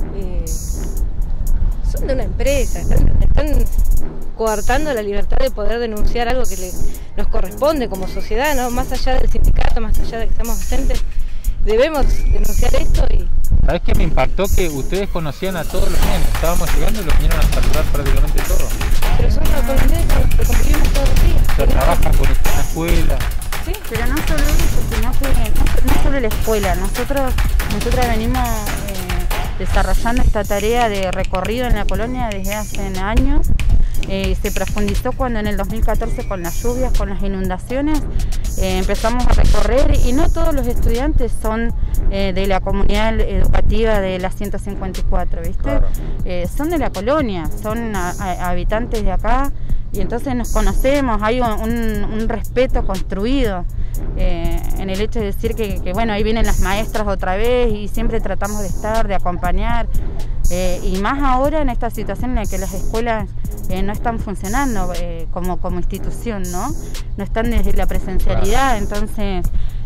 son de una empresa, están coartando la libertad de poder denunciar algo que nos corresponde como sociedad, ¿no? Más allá del sindicato, más allá de que seamos docentes, debemos denunciar esto. Y ¿sabés qué me impactó? Que ustedes conocían a todos los nenes, estábamos llegando y los vinieron a saludar prácticamente todos. Pero son los nenes con los que convivimos todos los días. O sea, trabajan con esta escuela. Sí, pero no solo eso, sino que no solo la escuela, nosotras venimos desarrollando esta tarea de recorrido en la colonia desde hace años. Se profundizó cuando en el 2014 con las lluvias, con las inundaciones, empezamos a recorrer y no todos los estudiantes son de la comunidad educativa de la 154, ¿viste? Claro. Son de la colonia, son habitantes de acá y entonces nos conocemos, hay un respeto construido en el hecho de decir que bueno, ahí vienen las maestras otra vez y siempre tratamos de estar, de acompañar. Y más ahora en esta situación en la que las escuelas no están funcionando como institución, no están desde la presencialidad, entonces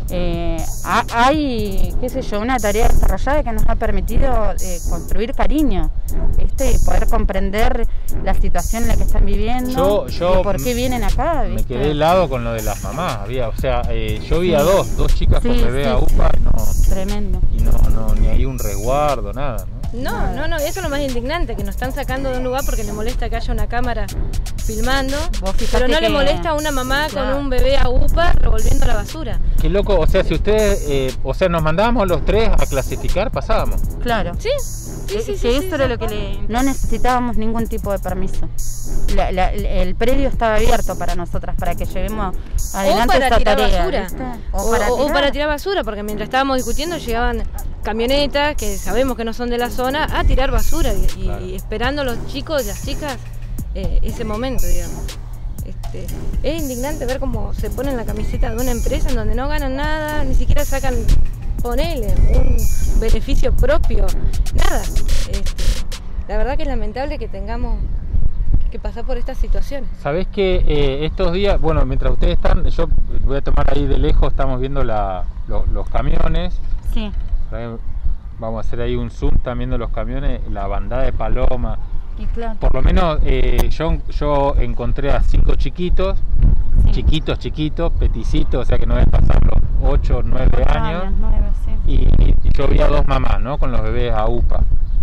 hay, qué sé yo, una tarea desarrollada que nos ha permitido construir cariño, y poder comprender la situación en la que están viviendo y por qué vienen acá, ¿viste? Me quedé helado con lo de las mamás, yo vi a dos chicas con bebé a UPA y no, tremendo. Y no, ni hay un resguardo, nada, No, eso es lo más indignante, que nos están sacando de un lugar porque le molesta que haya una cámara filmando, pero no le molesta a una mamá con un bebé a UPA revolviendo la basura. Qué loco, o sea, si ustedes, nos mandábamos los tres a clasificar, pasábamos. Claro. Sí. Eso era lo que no necesitábamos ningún tipo de permiso. El predio estaba abierto para nosotras, para que llevemos adelante esta tarea. O para tirar basura, porque mientras estábamos discutiendo llegaban camionetas que sabemos que no son de la zona a tirar basura y esperando los chicos y las chicas ese momento, digamos. Es indignante ver cómo se ponen la camiseta de una empresa en donde no ganan nada, ni siquiera sacan, ponele, un beneficio propio, nada. La verdad que es lamentable que tengamos que pasar por estas situaciones. Sabés que estos días, bueno, mientras ustedes están, yo voy a tomar ahí de lejos, estamos viendo los camiones. Sí. Vamos a hacer ahí un zoom, están viendo los camiones, la bandada de palomas. Y claro. Por lo menos yo encontré a 5 chiquitos, sí. chiquitos, peticitos, o sea que no deben pasar los 8 o 9 años. 9, sí. Y yo vi a 2 mamás, ¿no? Con los bebés a UPA.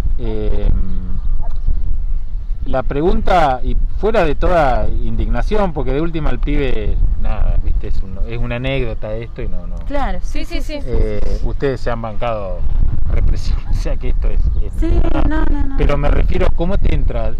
La pregunta, y fuera de toda indignación, porque de última el pibe, nada, viste, es una anécdota esto y no. Claro, sí. Ustedes se han bancado represión, o sea que esto es sí, no. Pero me refiero, ¿cómo te entra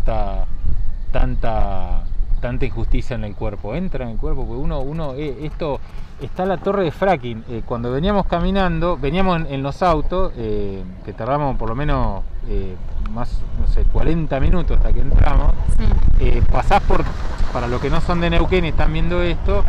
tanta injusticia en el cuerpo? Entra en el cuerpo, porque esto está la torre de fracking. Cuando veníamos caminando, veníamos en los autos, que tardamos por lo menos más, 40 minutos hasta que entramos. Sí. Pasás para los que no son de Neuquén y están viendo esto,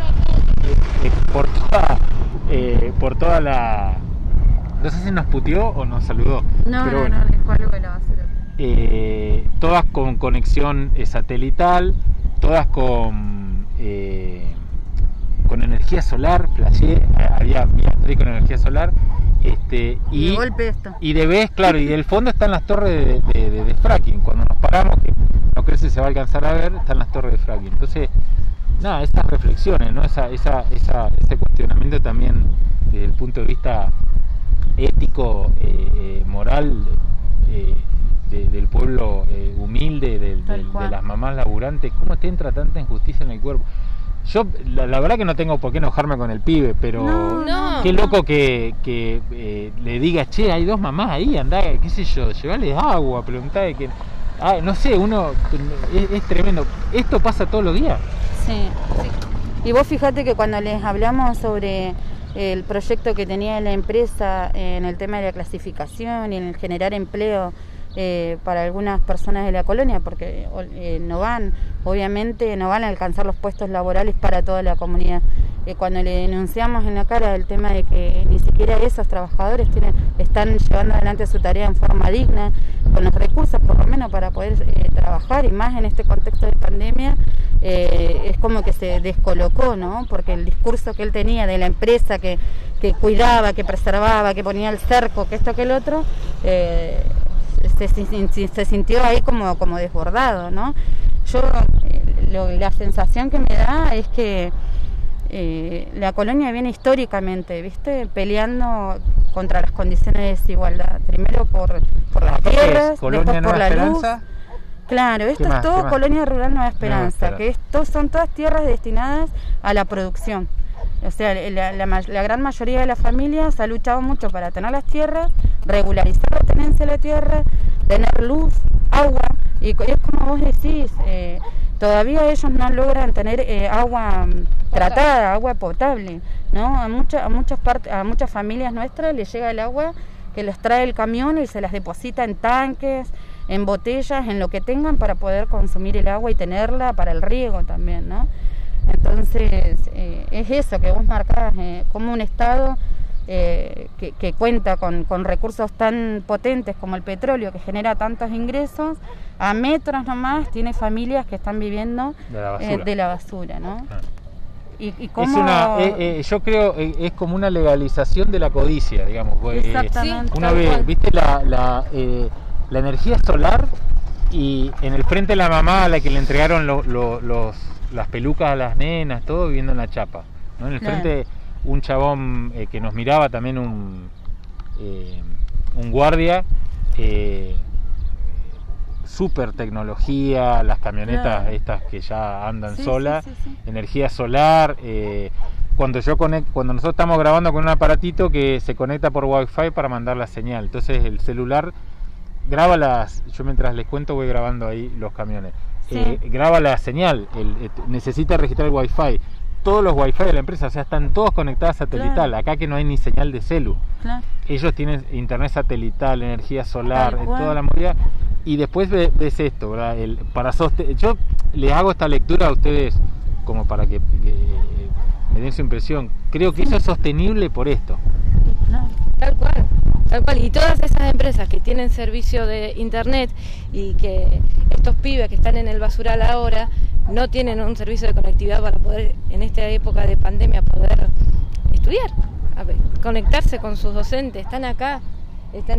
por toda la... No sé si nos puteó o nos saludó. No, dejó algo de la basura. Todas con conexión satelital, todas con energía solar, flashé, había con energía solar. Y de golpe esto. Y claro, y del fondo están las torres de fracking. Cuando nos paramos, que no creo si se va a alcanzar a ver, están las torres de fracking. Entonces, nada, esas reflexiones, ¿no? Ese cuestionamiento también desde el punto de vista ético, moral, del pueblo humilde, de las mamás laburantes. ¿Cómo te entra tanta injusticia en el cuerpo? Yo la verdad que no tengo por qué enojarme con el pibe, pero qué loco que le diga, che, hay 2 mamás ahí, andá, qué sé yo, llevarles agua, preguntá de que... no sé, es tremendo. ¿Esto pasa todos los días? Sí. Y vos fíjate que cuando les hablamos sobre el proyecto que tenía la empresa en el tema de la clasificación y en el generar empleo para algunas personas de la colonia, porque obviamente no van a alcanzar los puestos laborales para toda la comunidad. Cuando le denunciamos en la cara el tema de que ni siquiera esos trabajadores están llevando adelante su tarea en forma digna, con los recursos por lo menos para poder trabajar, y más en este contexto de pandemia, es como que se descolocó, ¿no? Porque el discurso que él tenía de la empresa que cuidaba, que preservaba, que ponía el cerco, que esto, que el otro, se sintió ahí como desbordado, ¿no? La sensación que me da es que la colonia viene históricamente, ¿viste? Peleando contra las condiciones de desigualdad. Primero por las tierras, después por la luz. Claro, esto es todo Colonia Rural Nueva Esperanza, que son todas tierras destinadas a la producción. O sea, la gran mayoría de las familias ha luchado mucho para tener las tierras, regularizar la tenencia de la tierra, tener luz, agua, y es como vos decís, todavía ellos no logran tener agua tratada, agua potable, ¿no? A muchas familias nuestras les llega el agua que les trae el camión y se las deposita en tanques, en botellas, en lo que tengan para poder consumir el agua y tenerla para el riego también, ¿no? Entonces, es eso que vos marcás, como un Estado que cuenta con recursos tan potentes como el petróleo, que genera tantos ingresos, a metros nomás tiene familias que están viviendo de la basura, ¿no? Y cómo... yo creo es como una legalización de la codicia, digamos. Exactamente. Una vez, viste la energía solar, y en el frente de la mamá a la que le entregaron las pelucas a las nenas, todo viviendo en la chapa, ¿no? En el frente un chabón que nos miraba, también un guardia, super tecnología, las camionetas estas que ya andan solas, energía solar. Cuando nosotros estamos grabando con un aparatito que se conecta por Wi-Fi para mandar la señal, entonces el celular graba yo mientras les cuento voy grabando ahí los camiones. Graba la señal, necesita registrar el Wi-Fi. Todos los Wi-Fi de la empresa, o sea, están todos conectados satelital. Acá que no hay ni señal de celu. Ellos tienen internet satelital, energía solar, toda la movida. Y después ves esto, ¿verdad? Yo les hago esta lectura a ustedes como para que me den su impresión. Creo que eso es sostenible por esto. Tal cual. Y todas esas empresas que tienen servicio de internet y que estos pibes que están en el basural ahora no tienen un servicio de conectividad para poder, en esta época de pandemia, poder estudiar, conectarse con sus docentes. Están acá, están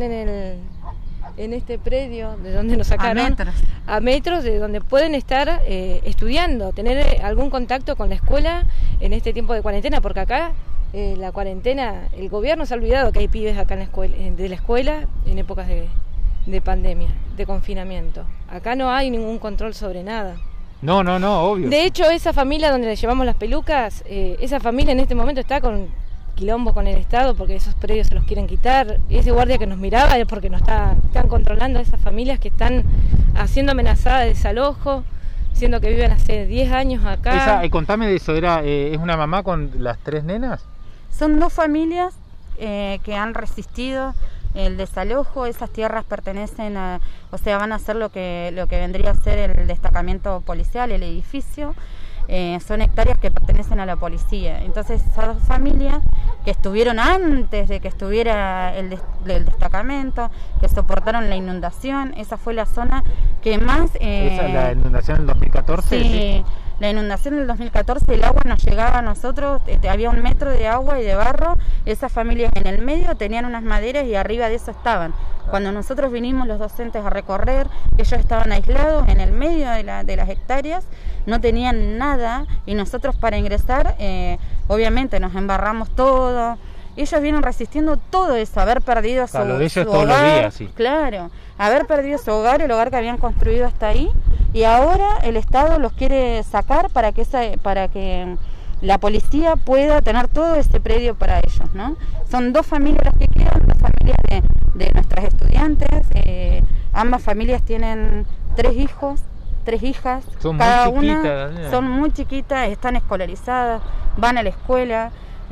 en este predio de donde nos sacaron, a metros de donde pueden estar estudiando, tener algún contacto con la escuela en este tiempo de cuarentena, porque acá la cuarentena, el gobierno se ha olvidado que hay pibes acá de la escuela en épocas de pandemia, de confinamiento. Acá no hay ningún control sobre nada. No, obvio. De hecho, esa familia donde le llevamos las pelucas, esa familia en este momento está con quilombo con el Estado porque esos predios se los quieren quitar. Ese guardia que nos miraba es porque están controlando a esas familias que están haciendo amenazada de desalojo, siendo que viven hace 10 años acá. Contame de eso, ¿es una mamá con las 3 nenas? Son 2 familias que han resistido el desalojo. Esas tierras pertenecen van a ser lo que vendría a ser el destacamento policial, el edificio. Son hectáreas que pertenecen a la policía. Entonces esas 2 familias que estuvieron antes de que estuviera el destacamento, que soportaron la inundación, esa fue la zona que más... ¿La inundación del 2014? Sí. La inundación del 2014, el agua nos llegaba a nosotros, había 1 metro de agua y de barro. Esas familias en el medio tenían unas maderas y arriba de eso estaban. Cuando nosotros vinimos los docentes a recorrer, ellos estaban aislados en el medio de las hectáreas, no tenían nada, y nosotros para ingresar, obviamente nos embarramos todo. Ellos vienen resistiendo todo eso, haber perdido su lo de ellos su todos hogar, los días, sí. Claro, haber perdido su hogar, el hogar que habían construido hasta ahí, y ahora el Estado los quiere sacar para que la policía pueda tener todo ese predio para ellos, ¿no? Son 2 familias las que quedan, 2 familias de nuestras estudiantes. Ambas familias tienen 3 hijos, 3 hijas, son cada muy chiquitas, una son muy chiquitas, están escolarizadas, van a la escuela.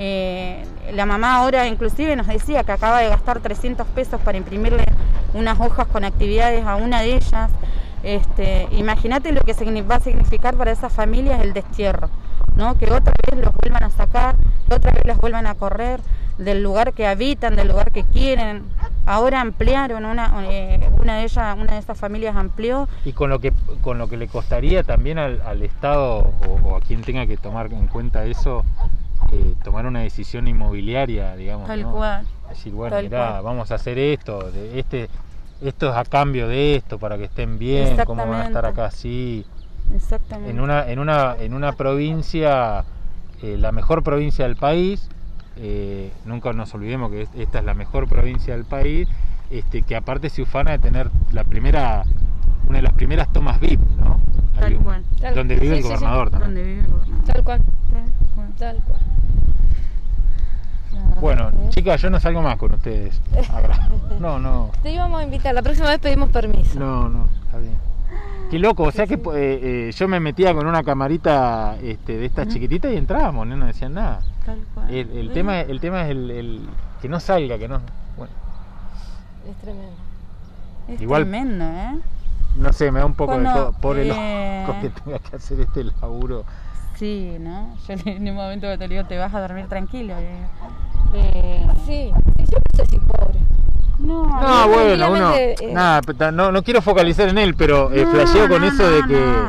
La mamá ahora inclusive nos decía que acaba de gastar 300 pesos para imprimirle unas hojas con actividades a una de ellas. Imagínate lo que va a significar para esas familias el destierro, ¿no? Que otra vez los vuelvan a sacar, que otra vez las vuelvan a correr del lugar que habitan, del lugar que quieren. Ahora ampliaron, una de esas familias amplió. Y con lo que le costaría también al Estado o a quien tenga que tomar en cuenta eso, tomar una decisión inmobiliaria, digamos, tal ¿no? cual. Decir, bueno, mirá, vamos a hacer esto, esto es a cambio de esto, para que estén bien, cómo van a estar acá así. Exactamente. En una provincia, la mejor provincia del país, nunca nos olvidemos que esta es la mejor provincia del país, que aparte se ufana de tener una de las primeras tomas VIP, ¿no? Tal cual. Donde vive el gobernador también. Donde vive el gobernador. Tal cual. Tal cual. Bueno, chicas, yo no salgo más con ustedes. No. Te íbamos a invitar, la próxima vez pedimos permiso. No, está bien. Qué loco, o sea que yo me metía con una camarita de estas chiquititas y entrábamos, no decían nada. Tal cual. El tema es el que no salga, que no. Bueno. Es tremendo. Es igual, tremendo, ¿eh? No sé, me da un poco Cuando, de pobre loco que tenga que hacer este laburo. Sí, ¿no? Yo en un momento que te digo, te vas a dormir tranquilo. Sí, yo no sé si pobre. No, bueno, no quiero focalizar en él, pero flasheo con eso de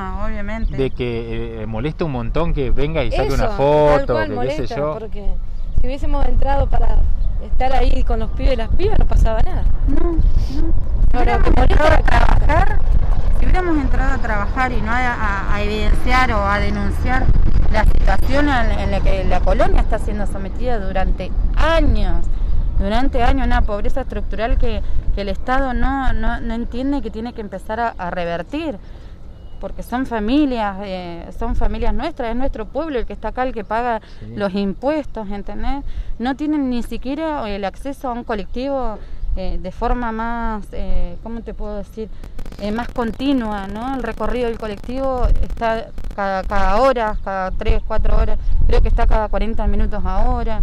que molesta un montón que venga y saque una foto, tal cual que molesta, qué sé yo. Porque si hubiésemos entrado para estar ahí con los pibes y las pibas no pasaba nada. No. Ahora, que molesta trabajar, si hubiéramos entrado a trabajar y no a evidenciar o a denunciar la situación en la que la colonia está siendo sometida durante años, una pobreza estructural que el Estado no entiende, que tiene que empezar a revertir, porque son familias nuestras, es nuestro pueblo el que está acá, el que paga los impuestos, ¿entendés? No tienen ni siquiera el acceso a un colectivo de forma más, ¿cómo te puedo decir? Más continua, ¿no? El recorrido del colectivo está cada hora, cada 3, 4 horas, creo que está cada 40 minutos ahora.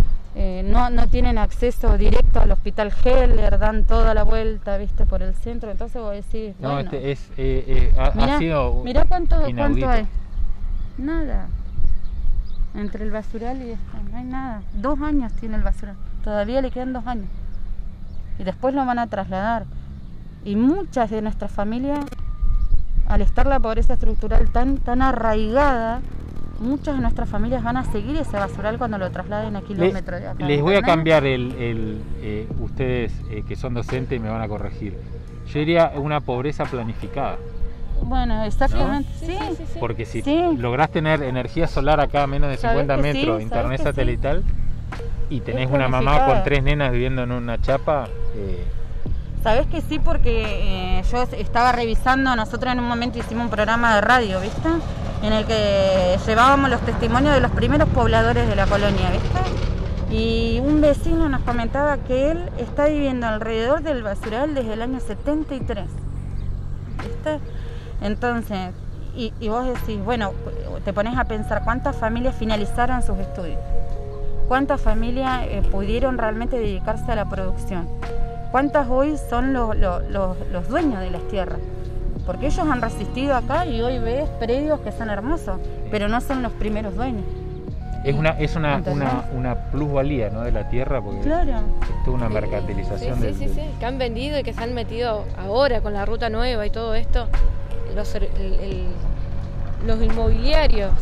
No tienen acceso directo al hospital Heller, dan toda la vuelta, viste, por el centro. Entonces vos decís, no, bueno, ha sido mirá cuánto hay. Nada. Entre el basural y esto, no hay nada. 2 años tiene el basural, todavía le quedan 2 años. Y después lo van a trasladar. Y muchas de nuestras familias, al estar la pobreza estructural tan arraigada, muchas de nuestras familias van a seguir ese basural cuando lo trasladen a kilómetros de acá. Les voy a cambiar ustedes que son docentes me van a corregir. Yo diría una pobreza planificada. Bueno, exactamente, ¿no? Sí. Porque si lográs tener energía solar acá a menos de 50 metros, internet satelital, y tenés una mamá con 3 nenas viviendo en una chapa... Sabés que sí, porque yo estaba revisando, nosotros en un momento hicimos un programa de radio, ¿viste? En el que llevábamos los testimonios de los primeros pobladores de la colonia, ¿viste? Y un vecino nos comentaba que él está viviendo alrededor del basural desde el año 73, ¿viste? Entonces, y vos decís, bueno, te pones a pensar cuántas familias finalizaron sus estudios, cuántas familias pudieron realmente dedicarse a la producción. ¿Cuántas hoy son los dueños de las tierras? Porque ellos han resistido acá y hoy ves predios que son hermosos, pero no son los primeros dueños. Es una plusvalía, ¿no?, de la tierra, porque claro, es toda una mercantilización. Sí, que han vendido y que se han metido ahora con la ruta nueva y todo esto, los inmobiliarios,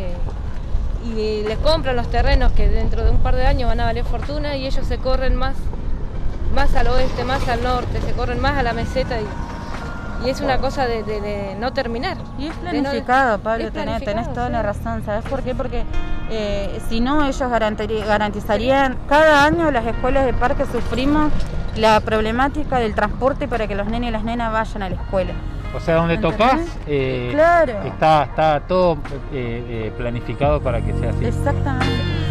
y les compran los terrenos que dentro de un par de años van a valer fortuna, y ellos se corren más al oeste, más al norte, se corren más a la meseta, y es una cosa de no terminar. Y es planificado, Pablo, tenés toda la razón. ¿Sabes por qué? Porque si no, ellos garantizarían, cada año las escuelas de parque sufrimos la problemática del transporte para que los nenes y las nenas vayan a la escuela. O sea, donde tocas, claro, está todo planificado para que sea así. Exactamente.